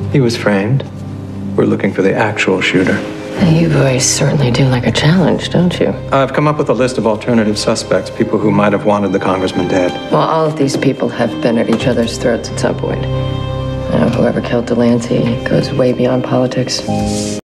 He was framed. We're looking for the actual shooter. You boys certainly do like a challenge, don't you? I've come up with a list of alternative suspects, people who might have wanted the congressman dead. Well, all of these people have been at each other's throats at some point. Whoever killed Delancey goes way beyond politics.